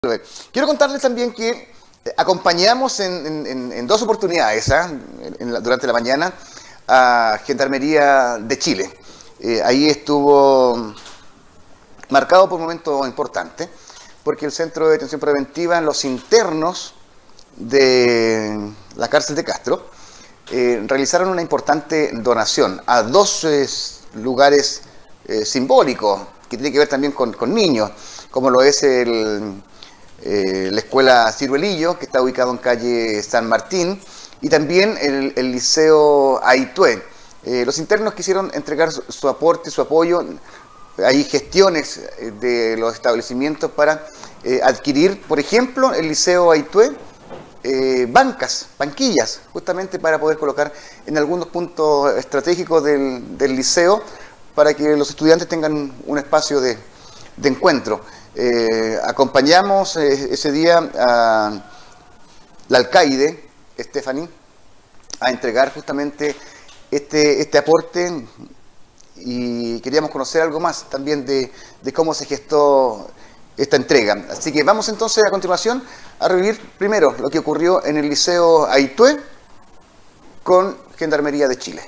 Quiero contarles también que acompañamos en dos oportunidades durante la mañana a Gendarmería de Chile. Ahí estuvo marcado por un momento importante, porque el Centro de Detención Preventiva, los internos de la cárcel de Castro, realizaron una importante donación a dos lugares simbólicos que tienen que ver también con niños, como lo es la Escuela Ciruelillo, que está ubicado en calle San Martín, y también el Liceo Aitué. Los internos quisieron entregar su aporte, su apoyo. Hay gestiones de los establecimientos para adquirir, por ejemplo, el Liceo Aitué, banquillas, justamente para poder colocar en algunos puntos estratégicos del liceo, para que los estudiantes tengan un espacio de encuentro. Acompañamos ese día a la alcaide, Stephanie, a entregar justamente este aporte, y queríamos conocer algo más también de cómo se gestó esta entrega. Así que vamos entonces a continuación a revivir primero lo que ocurrió en el Liceo Aitué con Gendarmería de Chile.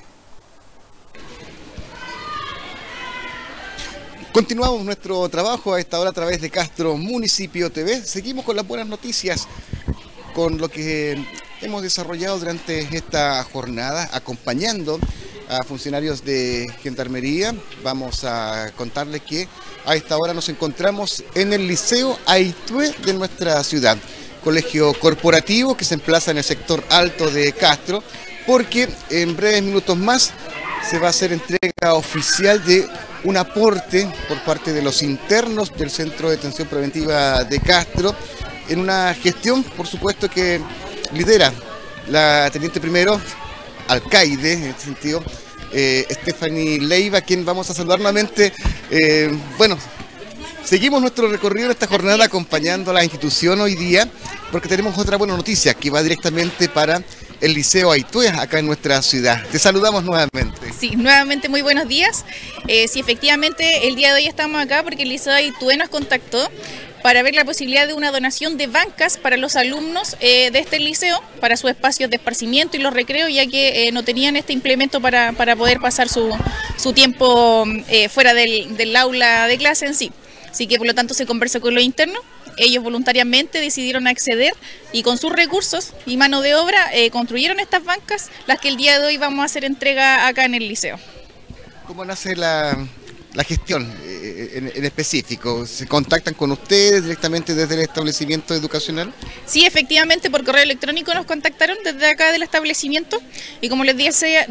Continuamos nuestro trabajo a esta hora a través de Castro Municipio TV. Seguimos con las buenas noticias, con lo que hemos desarrollado durante esta jornada, acompañando a funcionarios de Gendarmería. Vamos a contarles que a esta hora nos encontramos en el Liceo Aitué de nuestra ciudad, colegio corporativo que se emplaza en el sector alto de Castro, porque en breves minutos más se va a hacer entrega oficial de un aporte por parte de los internos del Centro de Detención Preventiva de Castro, en una gestión, por supuesto, que lidera la teniente primero, alcaide, en este sentido, Stephanie Leiva, quien vamos a saludar nuevamente. Bueno, seguimos nuestro recorrido en esta jornada acompañando a la institución hoy día, porque tenemos otra buena noticia que va directamente para el Liceo Aitué, acá en nuestra ciudad. Te saludamos nuevamente. Sí, nuevamente muy buenos días. Sí, efectivamente, el día de hoy estamos acá porque el Liceo Aitué nos contactó para ver la posibilidad de una donación de bancas para los alumnos de este liceo, para sus espacios de esparcimiento y los recreos, ya que no tenían este implemento para poder pasar su tiempo fuera del aula de clase en sí. Así que por lo tanto se conversó con los internos. Ellos voluntariamente decidieron acceder y con sus recursos y mano de obra construyeron estas bancas, las que el día de hoy vamos a hacer entrega acá en el liceo. ¿Cómo nace la gestión en específico? ¿Se contactan con ustedes directamente desde el establecimiento educacional? Sí, efectivamente, por correo electrónico nos contactaron desde acá del establecimiento, y como les decía,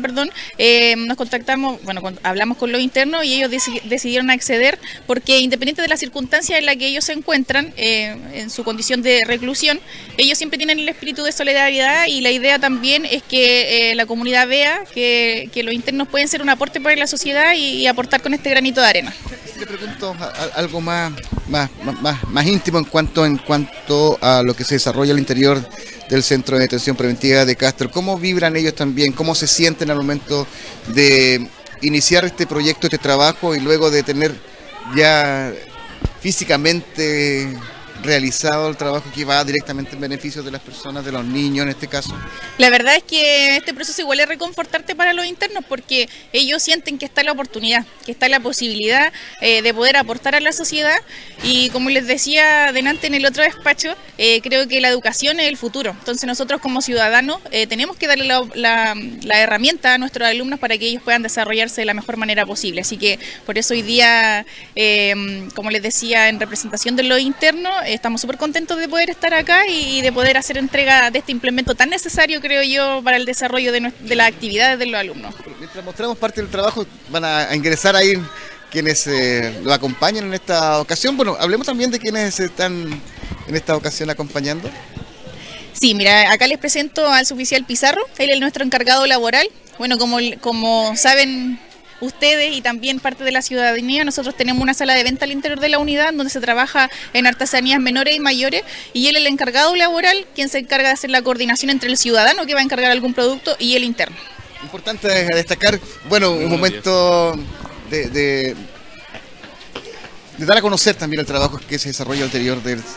nos contactamos, bueno, hablamos con los internos y ellos decidieron acceder, porque independiente de las circunstancias en las que ellos se encuentran, en su condición de reclusión, ellos siempre tienen el espíritu de solidaridad, y la idea también es que la comunidad vea que los internos pueden ser un aporte para la sociedad y aportar con este granito de arena. Le pregunto algo más íntimo en cuanto a lo que se desarrolla al interior del Centro de Detención Preventiva de Castro. ¿Cómo vibran ellos también? ¿Cómo se sienten al momento de iniciar este proyecto, este trabajo, y luego de tener ya físicamente realizado el trabajo que va directamente en beneficio de las personas, de los niños en este caso? La verdad es que este proceso igual es reconfortante para los internos, porque ellos sienten que está la oportunidad, que está la posibilidad de poder aportar a la sociedad, y como les decía delante en el otro despacho, creo que la educación es el futuro. Entonces nosotros como ciudadanos tenemos que darle la herramienta a nuestros alumnos para que ellos puedan desarrollarse de la mejor manera posible. Así que por eso hoy día, como les decía, en representación de los internos, estamos súper contentos de poder estar acá y de poder hacer entrega de este implemento tan necesario, creo yo, para el desarrollo de las actividades de los alumnos. Mientras mostramos parte del trabajo, van a ingresar ahí quienes lo acompañan en esta ocasión. Bueno, hablemos también de quienes están en esta ocasión acompañando. Sí, mira, acá les presento al suboficial Pizarro. Él es nuestro encargado laboral. Bueno, como saben ustedes y también parte de la ciudadanía, nosotros tenemos una sala de venta al interior de la unidad donde se trabaja en artesanías menores y mayores, y él es el encargado laboral, quien se encarga de hacer la coordinación entre el ciudadano que va a encargar algún producto y el interno. Importante destacar, bueno, un momento de dar a conocer también el trabajo que se desarrolla al interior del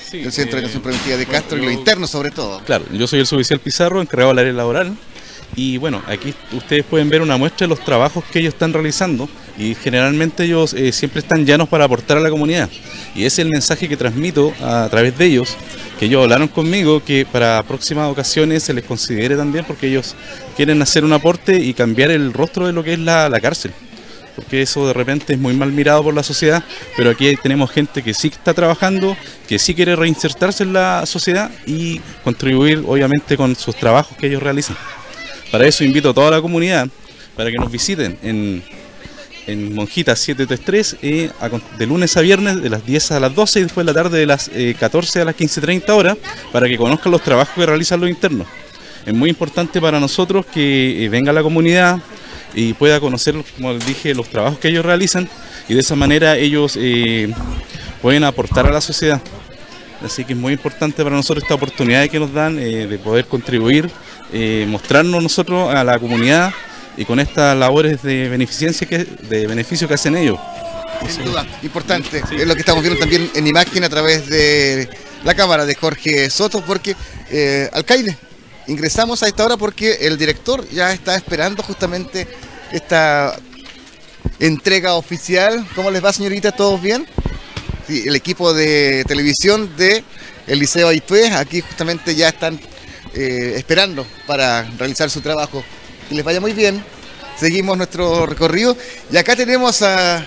Sí, del Centro de Atención Preventiva de Castro y lo interno sobre todo. Claro, yo soy el suboficial Pizarro, encargado del área laboral. Y bueno, aquí ustedes pueden ver una muestra de los trabajos que ellos están realizando y generalmente ellos siempre están llanos para aportar a la comunidad. Y ese es el mensaje que transmito a través de ellos, que ellos hablaron conmigo, que para próximas ocasiones se les considere también, porque ellos quieren hacer un aporte y cambiar el rostro de lo que es la cárcel. Porque eso de repente es muy mal mirado por la sociedad, pero aquí tenemos gente que sí está trabajando, que sí quiere reinsertarse en la sociedad y contribuir obviamente con sus trabajos que ellos realizan. Para eso invito a toda la comunidad para que nos visiten en Monjitas 733 de lunes a viernes de las 10 a las 12 y después de la tarde de las 14 a las 15:30 horas para que conozcan los trabajos que realizan los internos. Es muy importante para nosotros que venga la comunidad y pueda conocer, como les dije, los trabajos que ellos realizan y de esa manera ellos pueden aportar a la sociedad. Así que es muy importante para nosotros esta oportunidad que nos dan de poder contribuir, mostrarnos nosotros a la comunidad y con estas labores de beneficio que hacen ellos. Sin duda, importante. Sí. Es lo que estamos viendo también en imagen a través de la cámara de Jorge Soto, porque, alcaide, ingresamos a esta hora porque el director ya está esperando justamente esta entrega oficial. ¿Cómo les va, señorita? ¿Todos bien? Sí, el equipo de televisión del Liceo Aitué aquí justamente ya están esperando para realizar su trabajo. Que les vaya muy bien. Seguimos nuestro recorrido y acá tenemos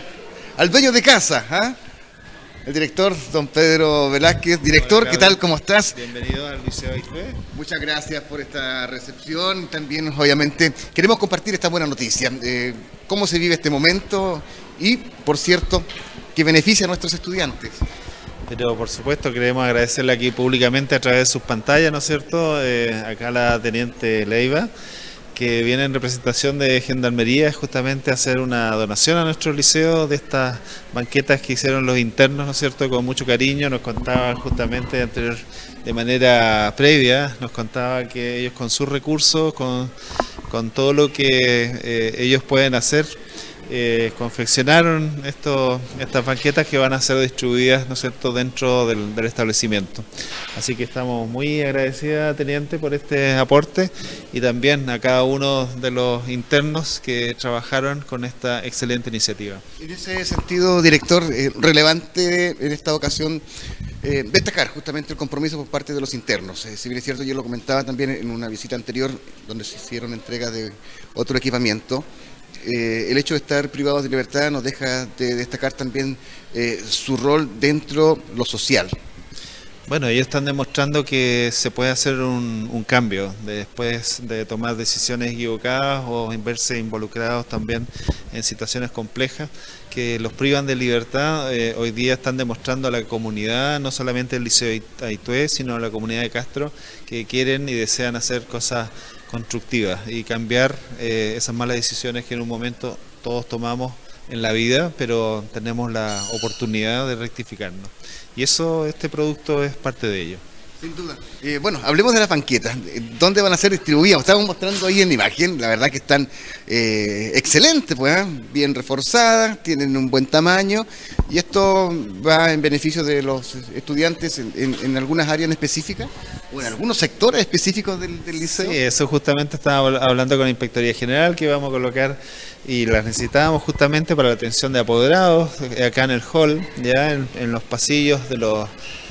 al dueño de casa, ¿eh? El director, don Pedro Velázquez. Director, ¿qué tal? ¿Cómo estás? Bienvenido al Liceo Aitué. Muchas gracias por esta recepción. También, obviamente, queremos compartir esta buena noticia. Cómo se vive este momento y, por cierto, que beneficia a nuestros estudiantes. Pero por supuesto queremos agradecerle aquí públicamente a través de sus pantallas, ¿no es cierto? Acá a la teniente Leiva, que viene en representación de Gendarmería justamente a hacer una donación a nuestro liceo de estas banquetas que hicieron los internos, ¿no es cierto? Con mucho cariño. Nos contaban justamente de manera previa, nos contaba que ellos con sus recursos, con todo lo que ellos pueden hacer, confeccionaron estas banquetas que van a ser distribuidas, ¿no es cierto?, dentro del establecimiento. Así que estamos muy agradecidas, teniente, por este aporte y también a cada uno de los internos que trabajaron con esta excelente iniciativa. En ese sentido, director, relevante en esta ocasión destacar justamente el compromiso por parte de los internos. Si bien es cierto, yo lo comentaba también en una visita anterior donde se hicieron entregas de otro equipamiento. El hecho de estar privados de libertad nos deja de destacar también su rol dentro de lo social. Bueno, ellos están demostrando que se puede hacer un cambio después de tomar decisiones equivocadas o verse involucrados también en situaciones complejas que los privan de libertad. Hoy día están demostrando a la comunidad, no solamente el Liceo Aitué, sino a la comunidad de Castro, que quieren y desean hacer cosas constructivas y cambiar esas malas decisiones que en un momento todos tomamos en la vida, pero tenemos la oportunidad de rectificarnos. Y eso, este producto es parte de ello. Sin duda. Bueno, hablemos de las banquetas. ¿Dónde van a ser distribuidas? Estamos mostrando ahí en la imagen, la verdad que están excelentes, pues, bien reforzadas, tienen un buen tamaño y esto va en beneficio de los estudiantes en algunas áreas específicas o en algunos sectores específicos del liceo. Sí, eso justamente estaba hablando con la Inspectoría General, que íbamos a colocar y las necesitábamos justamente para la atención de apoderados acá en el hall, ya en los pasillos de los...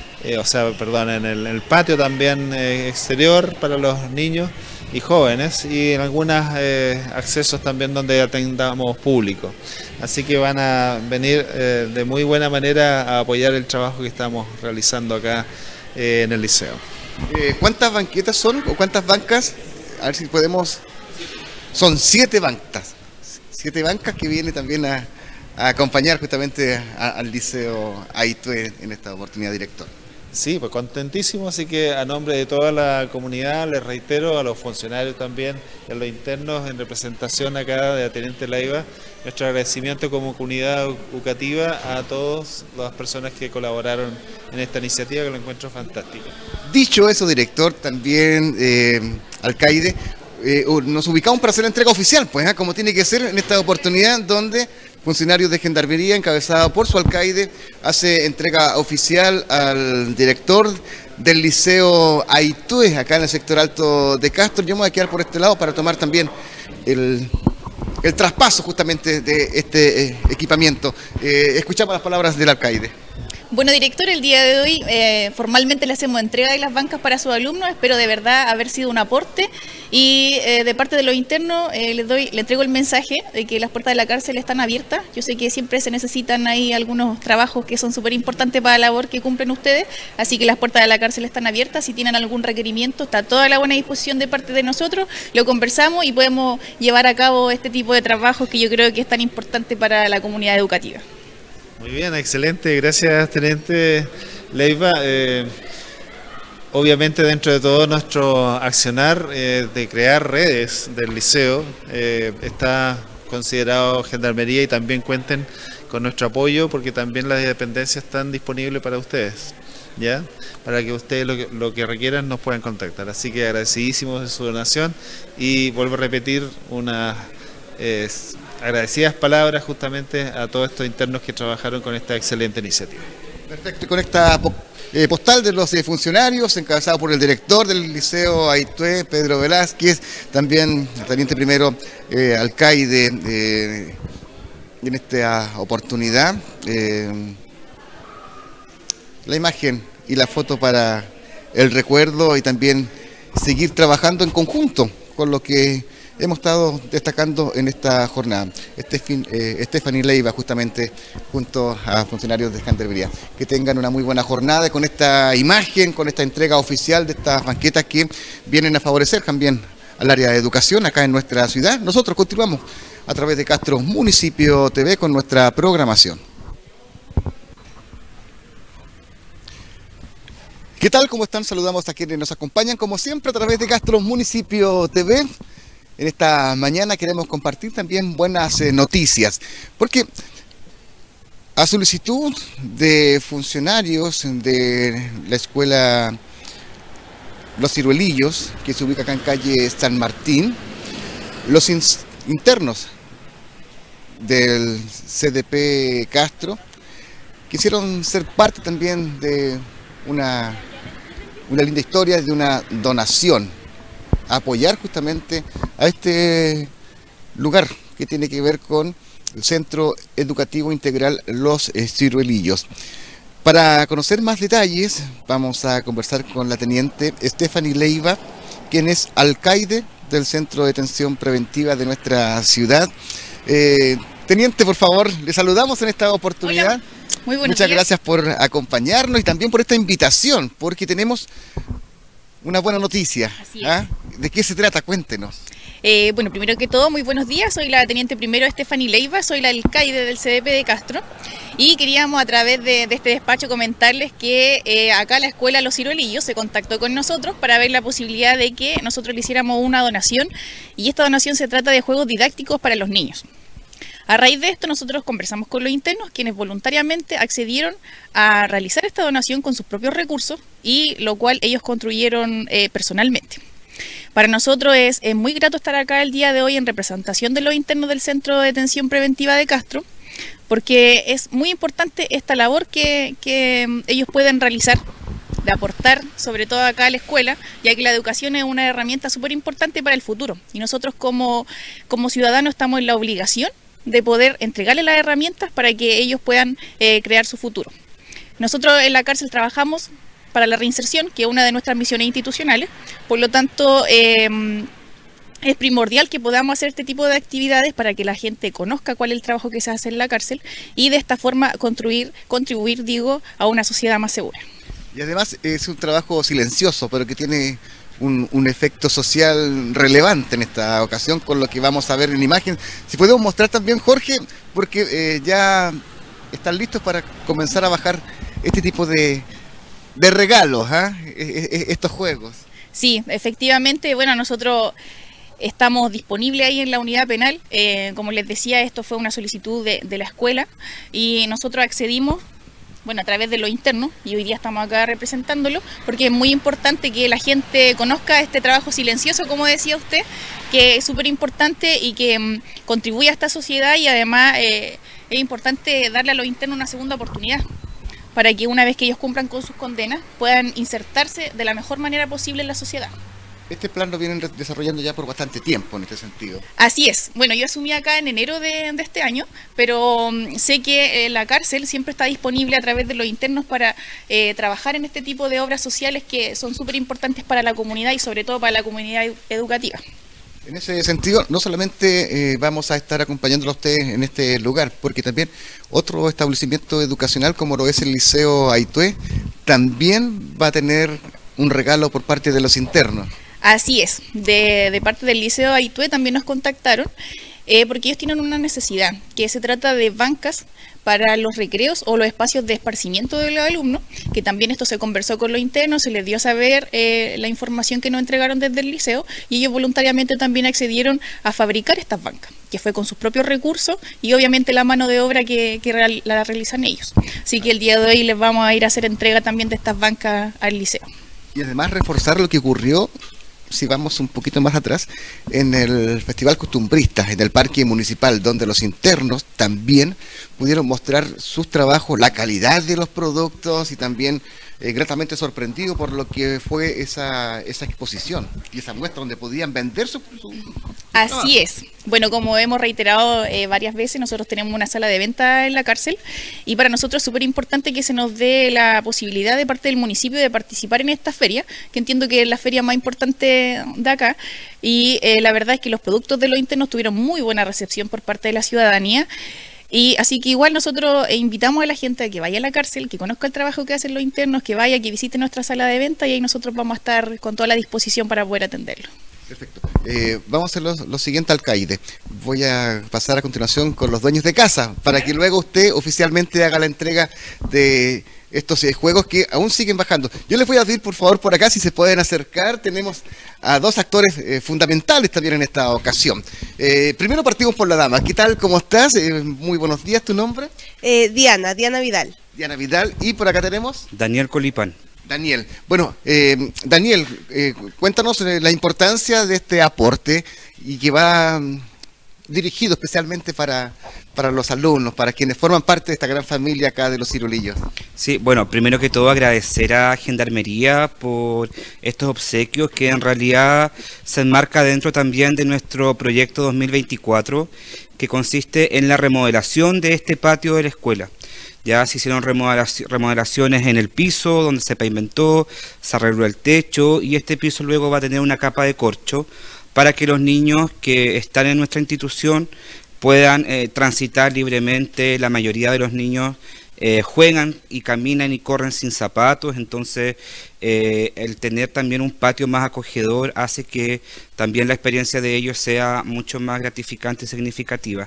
en el patio también exterior para los niños y jóvenes y en algunos accesos también donde atendamos público. Así que van a venir de muy buena manera a apoyar el trabajo que estamos realizando acá en el liceo. ¿Cuántas banquetas son o cuántas bancas? A ver si podemos... Son 7 bancas. 7 bancas que vienen también a acompañar justamente al Liceo Aitué en esta oportunidad, director. Sí, pues contentísimo, así que a nombre de toda la comunidad les reitero, a los funcionarios también, y a los internos en representación acá de la Teniente Leiva, nuestro agradecimiento como comunidad educativa a todas las personas que colaboraron en esta iniciativa, que lo encuentro fantástico. Dicho eso, director, también alcaide, nos ubicamos para hacer la entrega oficial, pues, como tiene que ser en esta oportunidad donde funcionarios de Gendarmería, encabezado por su alcaide, hace entrega oficial al director del Liceo Aitue, acá en el sector alto de Castro. Yo me voy a quedar por este lado para tomar también el traspaso justamente de este equipamiento. Escuchamos las palabras del alcaide. Bueno, director, el día de hoy formalmente le hacemos entrega de las bancas para sus alumnos. Espero de verdad haber sido un aporte y de parte de los internos le entrego el mensaje de que las puertas de la cárcel están abiertas. Yo sé que siempre se necesitan ahí algunos trabajos que son súper importantes para la labor que cumplen ustedes, así que las puertas de la cárcel están abiertas. Si tienen algún requerimiento, está toda la buena disposición de parte de nosotros, lo conversamos y podemos llevar a cabo este tipo de trabajos que yo creo que es tan importante para la comunidad educativa. Muy bien, excelente, gracias Teniente Leiva. Obviamente dentro de todo nuestro accionar de crear redes del liceo está considerado Gendarmería y también cuenten con nuestro apoyo porque también las dependencias están disponibles para ustedes, ¿ya? Para que ustedes lo que requieran nos puedan contactar. Así que agradecidísimos de su donación y vuelvo a repetir unas agradecidas palabras justamente a todos estos internos que trabajaron con esta excelente iniciativa. Perfecto, con esta postal de los funcionarios, encabezado por el director del Liceo Aitue, Pedro Velázquez, también el teniente primero alcaide en esta oportunidad. La imagen y la foto para el recuerdo y también seguir trabajando en conjunto con lo que hemos estado destacando en esta jornada. Stephanie Leiva, justamente, junto a funcionarios de Gendarmería. Que tengan una muy buena jornada con esta imagen, con esta entrega oficial de estas banquetas que vienen a favorecer también al área de educación acá en nuestra ciudad. Nosotros continuamos a través de Castro Municipio TV con nuestra programación. ¿Qué tal? ¿Cómo están? Saludamos a quienes nos acompañan, como siempre, a través de Castro Municipio TV. En esta mañana queremos compartir también buenas noticias, porque a solicitud de funcionarios de la escuela Los Ciruelillos, que se ubica acá en calle San Martín, los internos del CDP Castro quisieron ser parte también de una linda historia, de una donación, apoyar justamente a este lugar que tiene que ver con el Centro Educativo Integral Los Ciruelillos. Para conocer más detalles vamos a conversar con la teniente Stephanie Leiva, quien es alcaide del Centro de Detención Preventiva de nuestra ciudad. Teniente, por favor, le saludamos en esta oportunidad. Hola. Muy buenos Muchas días. gracias por acompañarnos y también por esta invitación, porque tenemos una buena noticia. Así es. ¿Ah? ¿De qué se trata? Cuéntenos. Bueno, primero que todo, muy buenos días. Soy la teniente primero Stephanie Leiva, soy la alcaide del CDP de Castro y queríamos a través de este despacho comentarles que acá la escuela Los Ciruelillos se contactó con nosotros para ver la posibilidad de que nosotros le hiciéramos una donación, y esta donación se trata de juegos didácticos para los niños. A raíz de esto nosotros conversamos con los internos, quienes voluntariamente accedieron a realizar esta donación con sus propios recursos y lo cual ellos construyeron personalmente. Para nosotros es muy grato estar acá el día de hoy en representación de los internos del Centro de Detención Preventiva de Castro, porque es muy importante esta labor que ellos pueden realizar, de aportar sobre todo acá a la escuela, ya que la educación es una herramienta súper importante para el futuro y nosotros como ciudadanos estamos en la obligación de poder entregarles las herramientas para que ellos puedan crear su futuro. Nosotros en la cárcel trabajamos para la reinserción, que es una de nuestras misiones institucionales, por lo tanto es primordial que podamos hacer este tipo de actividades para que la gente conozca cuál es el trabajo que se hace en la cárcel y de esta forma contribuir a una sociedad más segura. Y además es un trabajo silencioso, pero que tiene un efecto social relevante en esta ocasión, con lo que vamos a ver en imagen. Si podemos mostrar también, Jorge, porque ya están listos para comenzar a bajar este tipo de regalos, estos juegos. Sí, efectivamente, bueno, nosotros estamos disponibles ahí en la unidad penal. Como les decía, esto fue una solicitud de la escuela y nosotros accedimos, bueno, a través de lo interno, y hoy día estamos acá representándolo, porque es muy importante que la gente conozca este trabajo silencioso, como decía usted, que es súper importante y que contribuye a esta sociedad, y además es importante darle a los internos una segunda oportunidad para que una vez que ellos cumplan con sus condenas puedan insertarse de la mejor manera posible en la sociedad. Este plan lo vienen desarrollando ya por bastante tiempo en este sentido. Así es. Bueno, yo asumí acá en enero de este año, pero sé que la cárcel siempre está disponible a través de los internos para trabajar en este tipo de obras sociales que son súper importantes para la comunidad y sobre todo para la comunidad educativa. En ese sentido, no solamente vamos a estar acompañándolo a ustedes en este lugar, porque también otro establecimiento educacional como lo es el Liceo Aitué también va a tener un regalo por parte de los internos. Así es, de parte del Liceo Aitué también nos contactaron porque ellos tienen una necesidad, que se trata de bancas para los recreos o los espacios de esparcimiento de los alumnos, que también esto se conversó con los internos, se les dio a saber la información que nos entregaron desde el liceo, y ellos voluntariamente también accedieron a fabricar estas bancas, que fue con sus propios recursos y obviamente la mano de obra que la realizan ellos. Así que el día de hoy les vamos a ir a hacer entrega también de estas bancas al liceo. Y además reforzar lo que ocurrió, si vamos un poquito más atrás, en el Festival Costumbristas, en el Parque Municipal, donde los internos también pudieron mostrar sus trabajos, la calidad de los productos y también gratamente sorprendido por lo que fue esa exposición y esa muestra donde podían vender su Así es. Bueno, como hemos reiterado varias veces, nosotros tenemos una sala de venta en la cárcel y para nosotros es súper importante que se nos dé la posibilidad de parte del municipio de participar en esta feria, que entiendo que es la feria más importante de acá, y la verdad es que los productos de los internos tuvieron muy buena recepción por parte de la ciudadanía. Y así que igual nosotros invitamos a la gente a que vaya a la cárcel, que conozca el trabajo que hacen los internos, que vaya, que visite nuestra sala de venta, y ahí nosotros vamos a estar con toda la disposición para poder atenderlo. Perfecto. Vamos a hacer lo siguiente, alcaide. Voy a pasar a continuación con los dueños de casa, para que luego usted oficialmente haga la entrega de estos juegos que aún siguen bajando. Yo les voy a pedir por favor por acá si se pueden acercar. Tenemos a dos actores fundamentales también en esta ocasión. Primero partimos por la dama. ¿Qué tal? ¿Cómo estás? Muy buenos días. ¿Tu nombre? Diana Vidal. Diana Vidal. Y por acá tenemos Daniel Colipán. Daniel. Bueno, Daniel, cuéntanos la importancia de este aporte y que va dirigido especialmente para los alumnos, para quienes forman parte de esta gran familia acá de los Cirulillos. Sí, bueno, primero que todo agradecer a Gendarmería por estos obsequios que en realidad se enmarca dentro también de nuestro proyecto 2024, que consiste en la remodelación de este patio de la escuela. Ya se hicieron remodelaciones en el piso, donde se pavimentó, se arregló el techo, y este piso luego va a tener una capa de corcho para que los niños que están en nuestra institución puedan transitar libremente. La mayoría de los niños juegan y caminan y corren sin zapatos, entonces el tener también un patio más acogedor hace que también la experiencia de ellos sea mucho más gratificante y significativa.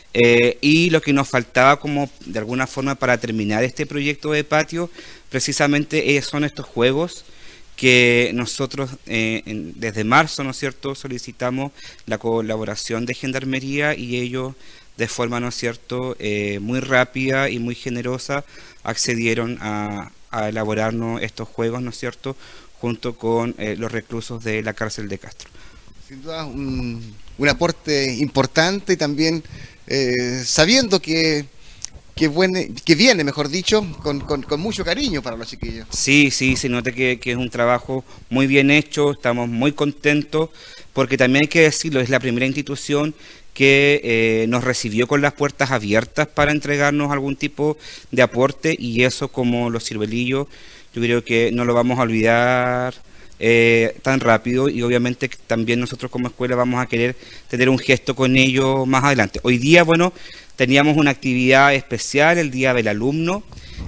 Y lo que nos faltaba como de alguna forma para terminar este proyecto de patio precisamente son estos juegos que nosotros desde marzo, ¿no es cierto?, solicitamos la colaboración de Gendarmería, y ellos de forma, ¿no es cierto?, muy rápida y muy generosa accedieron a elaborarnos estos juegos, ¿no es cierto?, junto con los reclusos de la cárcel de Castro. Sin duda un aporte importante, y también sabiendo que viene, mejor dicho, con mucho cariño para los chiquillos. Sí, se nota que es un trabajo muy bien hecho, estamos muy contentos, porque también hay que decirlo, es la primera institución que nos recibió con las puertas abiertas para entregarnos algún tipo de aporte, y eso, como los ciruelillos, yo creo que no lo vamos a olvidar tan rápido, y obviamente también nosotros como escuela vamos a querer tener un gesto con ellos más adelante. Hoy día, bueno, teníamos una actividad especial, el Día del Alumno,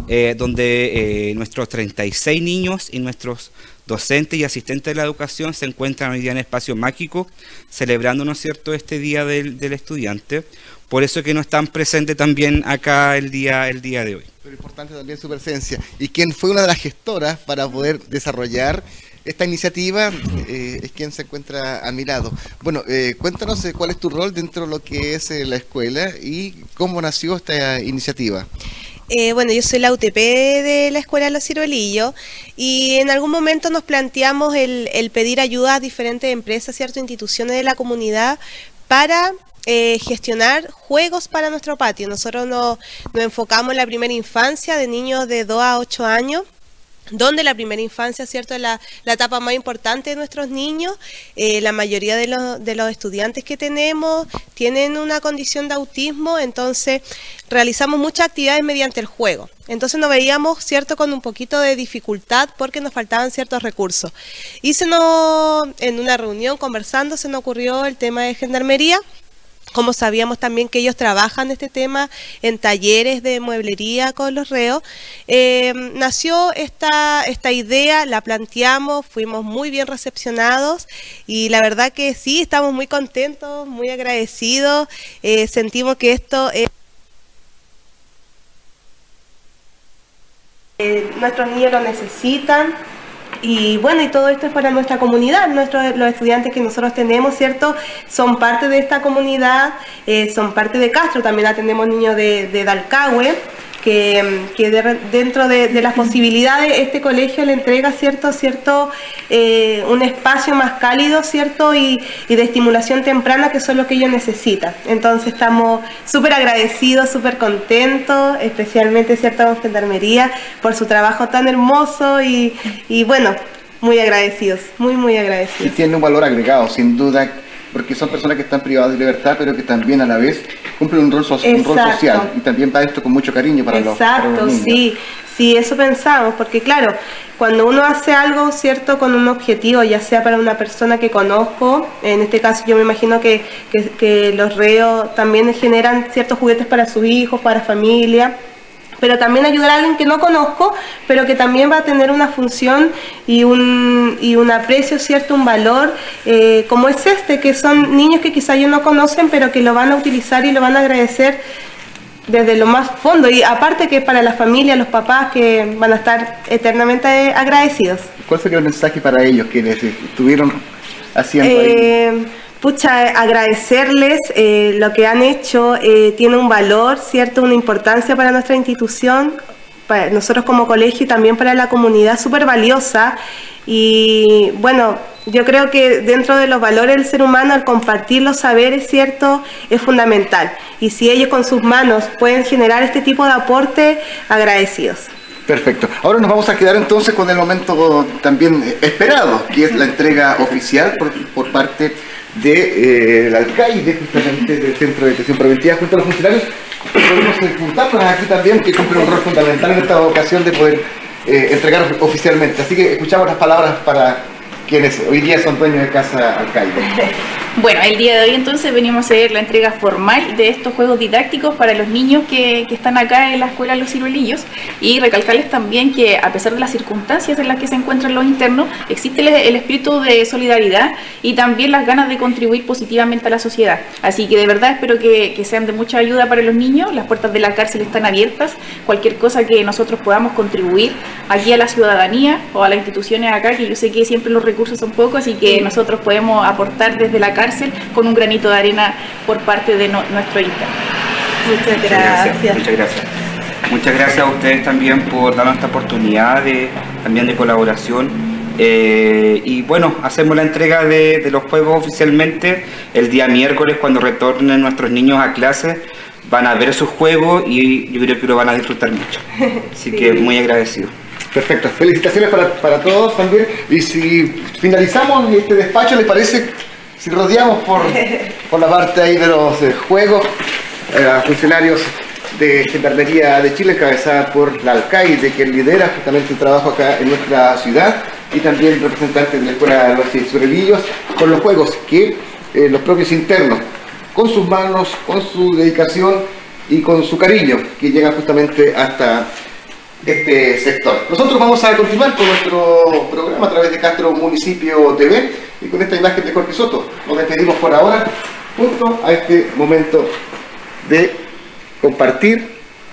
donde nuestros 36 niños y nuestros docentes y asistentes de la educación se encuentran hoy día en Espacio Mágico, celebrando, ¿no es cierto?, este Día del Estudiante. Por eso que no están presentes también acá el día de hoy. Pero importante también su presencia. Y quien fue una de las gestoras para poder desarrollar esta iniciativa es quien se encuentra a mi lado. Bueno, cuéntanos cuál es tu rol dentro de lo que es la escuela y cómo nació esta iniciativa. Bueno, yo soy la UTP de la Escuela Los Ciruelillos y en algún momento nos planteamos el pedir ayuda a diferentes empresas, ¿cierto? Instituciones de la comunidad para gestionar juegos para nuestro patio. Nosotros nos enfocamos en la primera infancia de niños de 2 a 8 años, donde la primera infancia, ¿cierto?, es la etapa más importante de nuestros niños. La mayoría de los estudiantes que tenemos tienen una condición de autismo, entonces realizamos muchas actividades mediante el juego. Entonces nos veíamos, ¿cierto?, con un poquito de dificultad porque nos faltaban ciertos recursos. Y en una reunión conversando se nos ocurrió el tema de Gendarmería. Como sabíamos también que ellos trabajan este tema en talleres de mueblería con los reos, nació esta idea, la planteamos, fuimos muy bien recepcionados y la verdad que sí, estamos muy contentos, muy agradecidos, sentimos que esto es... nuestros niños lo necesitan. Y bueno, y todo esto es para nuestra comunidad. Los estudiantes que nosotros tenemos, ¿cierto?, son parte de esta comunidad, son parte de Castro. También atendemos niños de Dalcahue, que dentro de las posibilidades este colegio le entrega un espacio más cálido, ¿cierto?, y de estimulación temprana, que son lo que ellos necesitan. Entonces estamos súper agradecidos, súper contentos, especialmente, ¿cierto?, con Gendarmería por su trabajo tan hermoso y bueno, muy agradecidos, muy agradecidos. Y tiene un valor agregado, sin duda, porque son personas que están privadas de libertad, pero que también a la vez cumplen un rol social, y también va esto con mucho cariño para los niños. Sí, eso pensamos, porque claro, cuando uno hace algo, ¿cierto?, con un objetivo, ya sea para una persona que conozco, en este caso yo me imagino que los reos también generan ciertos juguetes para sus hijos, para familia, pero también ayudar a alguien que no conozco, pero que también va a tener una función y un aprecio, ¿cierto?, un valor, como es que son niños que quizá ellos no conocen, pero que lo van a utilizar y lo van a agradecer desde lo más fondo, y aparte que para la familia, los papás, que van a estar eternamente agradecidos. ¿Cuál sería el mensaje para ellos que les estuvieron haciendo ahí? Agradecerles lo que han hecho, tiene un valor, ¿cierto?, una importancia para nuestra institución, para nosotros como colegio y también para la comunidad, súper valiosa. Y bueno, yo creo que dentro de los valores del ser humano, el compartir los saberes, ¿cierto?, es fundamental. Y si ellos con sus manos pueden generar este tipo de aporte, agradecidos. Perfecto. Ahora nos vamos a quedar entonces con el momento también esperado, que es la entrega oficial por parte del alcalde, justamente del Centro de Detención Preventiva, junto a los funcionarios. Podemos juntarnos aquí también, que cumplen un rol fundamental en esta ocasión de poder entregar oficialmente. Así que escuchamos las palabras para quienes hoy día son dueños de casa alcalde. Bueno, el día de hoy entonces venimos a hacer la entrega formal de estos juegos didácticos para los niños que están acá en la Escuela Los Ciruelillos, y recalcarles también que a pesar de las circunstancias en las que se encuentran los internos, existe el espíritu de solidaridad y también las ganas de contribuir positivamente a la sociedad. Así que de verdad espero que sean de mucha ayuda para los niños. Las puertas de la cárcel están abiertas. Cualquier cosa que nosotros podamos contribuir aquí a la ciudadanía o a las instituciones acá, que yo sé que siempre los recursos son pocos, así que nosotros podemos aportar desde la cárcel con un granito de arena por parte de nuestro interno. Muchas gracias. Muchas gracias a ustedes también por darnos esta oportunidad también de colaboración. Y bueno, hacemos la entrega de los juegos oficialmente el día miércoles, cuando retornen nuestros niños a clase. Van a ver sus juegos y yo creo que lo van a disfrutar mucho. Así que muy agradecido. Perfecto, felicitaciones para todos también. Y si finalizamos este despacho, ¿les parece si rodeamos por la parte ahí de los juegos a funcionarios de Gendarmería de Chile, encabezada por la alcaide, que lidera justamente el trabajo acá en nuestra ciudad, y también representantes de la Escuela Los Ciruelillos, con los juegos que los propios internos, con sus manos, con su dedicación y con su cariño, que llegan justamente hasta este sector. Nosotros vamos a continuar con nuestro programa a través de Castro Municipio TV, y con esta imagen de Jorge Soto nos despedimos por ahora, junto a este momento de compartir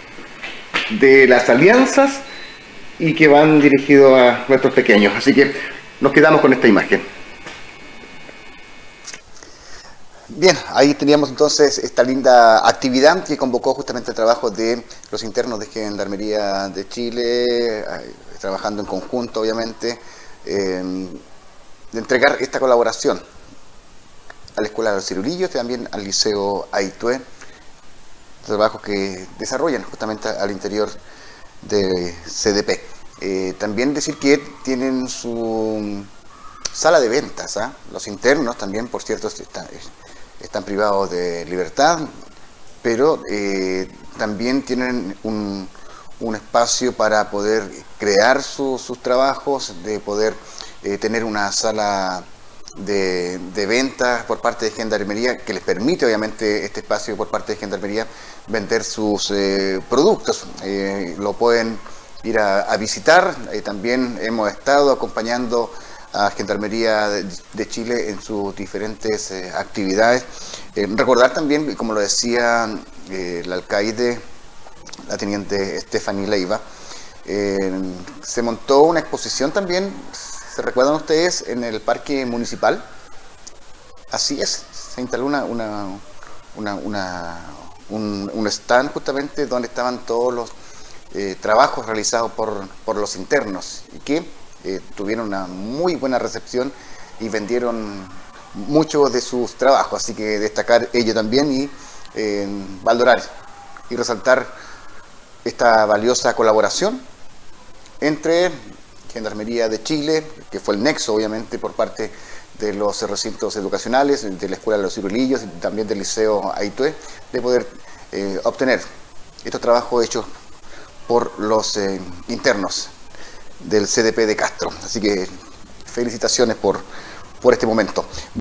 de las alianzas y que van dirigidos a nuestros pequeños. Así que nos quedamos con esta imagen. Bien, ahí teníamos entonces esta linda actividad que convocó justamente el trabajo de los internos de Gendarmería de Chile, trabajando en conjunto, obviamente, de entregar esta colaboración a la Escuela de los Cirulillos y también al Liceo Aitué, trabajos que desarrollan justamente al interior de CDP. También decir que tienen su sala de ventas, los internos también, por cierto, están privados de libertad, pero también tienen un espacio para poder crear sus trabajos, de poder tener una sala de ventas por parte de Gendarmería, que les permite obviamente este espacio por parte de Gendarmería vender sus productos. Lo pueden ir a visitar. También hemos estado acompañando a Gendarmería de Chile en sus diferentes actividades. Recordar también, como lo decía el alcaide, la teniente Stephanie Leiva, se montó una exposición también, ¿se recuerdan ustedes?, en el parque municipal. Así es, se instaló un stand justamente donde estaban todos los trabajos realizados por los internos y que tuvieron una muy buena recepción y vendieron muchos de sus trabajos, así que destacar ello también y valorar y resaltar esta valiosa colaboración entre Gendarmería de Chile, que fue el nexo obviamente por parte de los recintos educacionales, de la Escuela de los Cirulillos y también del Liceo Aitué, de poder obtener estos trabajos hechos por los internos del CDP de Castro. Así que felicitaciones por este momento.